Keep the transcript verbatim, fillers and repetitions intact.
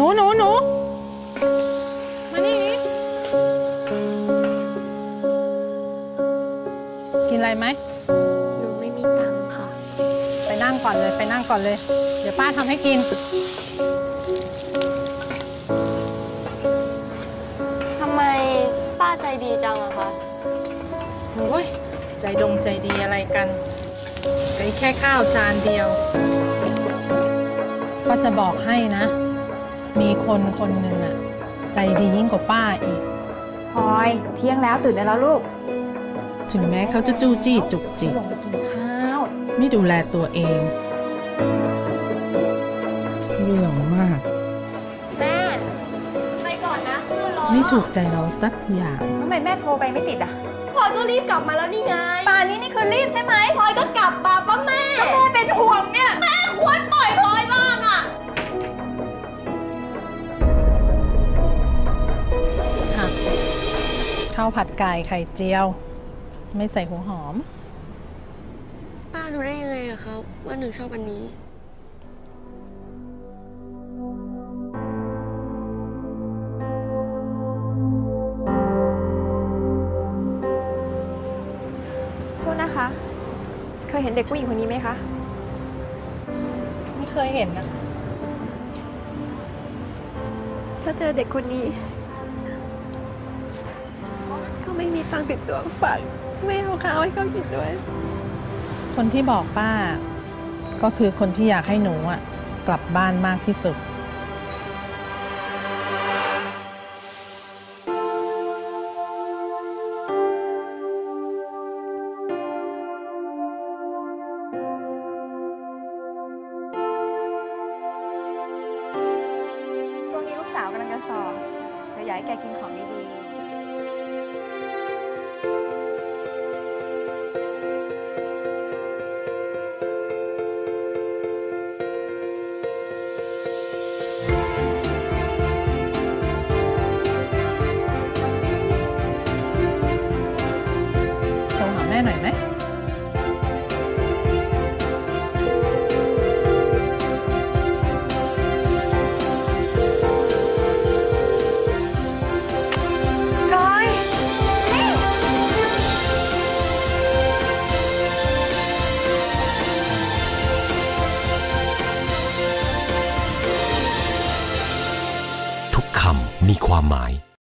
หนูหนูมานี่กินอะไรไหมหนูไม่มีตังค์ค่ะไปนั่งก่อนเลยไปนั่งก่อนเลยเดี๋ยวป้าทำให้กินทำไมป้าใจดีจังอะคะโอ้ยใจดงใจดีอะไรกันไอ้แค่ข้าวจานเดียวป้าจะบอกให้นะมีคนคนหนึ่งอะใจดียิ่งกว่าป้าอีกพลอยเที่ยงแล้วตื่นได้แล้วลูกถึงแม้เขาจะจู้จี้จุกจิกลงไปกินข้าวไม่ดูแลตัวเองเรื่องมากแม่ไปก่อนนะเพื่อนรอไม่ถูกใจเราสักอย่างทำไมแม่โทรไปไม่ติดอ่ะพลอยก็รีบกลับมาแล้วนี่ไงป่านนี้นี่คือรีบใช่ไหมพลอยก็กลับมาป้าแม่แม่เป็นห่วงเนี่ยแม่ควรปล่อยพลอยบ้างอะข้าวผัดไก่ไข่เจียวไม่ใส่หัวหอมป้ารู้ได้ยังไงอะครับว่าหนูชอบอันนี้โทษนะคะเคยเห็นเด็กผู้หญิงคนนี้ไหมคะไม่เคยเห็นนะถ้าเจอเด็กคนนี้เขาไม่มีตังค์ติดตัวฝากช่วยเอาข้าวให้เขากินด้วยคนที่บอกป้าก็คือคนที่อยากให้หนูอ่ะกลับบ้านมากที่สุดช่วงนี้ลูกสาวกำลังจะสอบเดี๋ยวอยากให้แกกินของดีๆโทรหาแม่หน่อยไหมทุกคำมีความหมาย